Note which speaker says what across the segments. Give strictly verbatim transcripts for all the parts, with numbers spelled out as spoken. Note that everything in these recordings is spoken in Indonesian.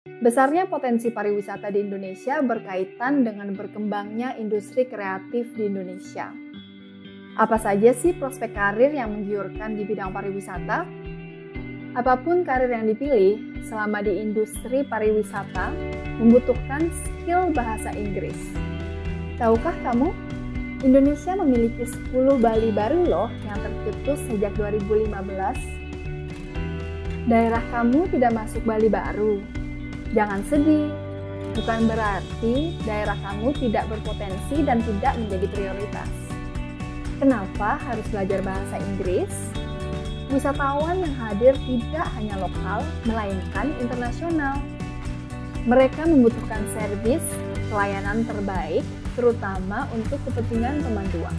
Speaker 1: Besarnya potensi pariwisata di Indonesia berkaitan dengan berkembangnya industri kreatif di Indonesia. Apa saja sih prospek karir yang menggiurkan di bidang pariwisata? Apapun karir yang dipilih, selama di industri pariwisata, membutuhkan skill bahasa Inggris. Tahukah kamu, Indonesia memiliki sepuluh Bali baru loh yang tercetus sejak dua ribu lima belas. Daerah kamu tidak masuk Bali baru. Jangan sedih, bukan berarti daerah kamu tidak berpotensi dan tidak menjadi prioritas. Kenapa harus belajar bahasa Inggris? Wisatawan yang hadir tidak hanya lokal, melainkan internasional. Mereka membutuhkan servis, pelayanan terbaik, terutama untuk kepentingan pemanduan.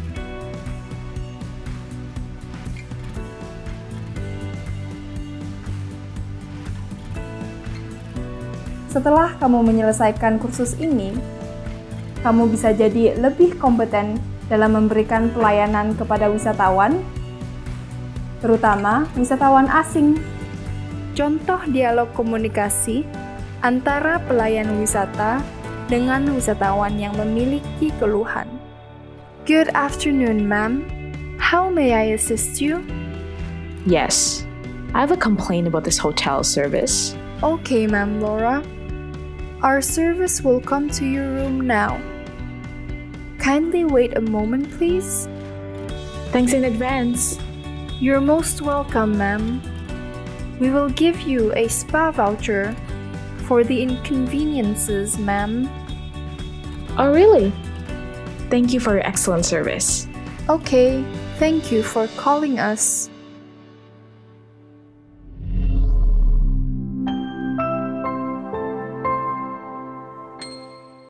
Speaker 1: Setelah kamu menyelesaikan kursus ini, kamu bisa jadi lebih kompeten dalam memberikan pelayanan kepada wisatawan, terutama wisatawan asing. Contoh dialog komunikasi antara pelayan wisata dengan wisatawan yang memiliki keluhan. Good afternoon, ma'am. How may I assist you?
Speaker 2: Yes, I have a complaint about this hotel service.
Speaker 1: Okay, ma'am Laura. Our service will come to your room now. Kindly wait a moment, please.
Speaker 2: Thanks in advance.
Speaker 1: You're most welcome, ma'am. We will give you a spa voucher for the inconveniences, ma'am.
Speaker 2: Oh, really? Thank you for your excellent service.
Speaker 1: Okay, thank you for calling us.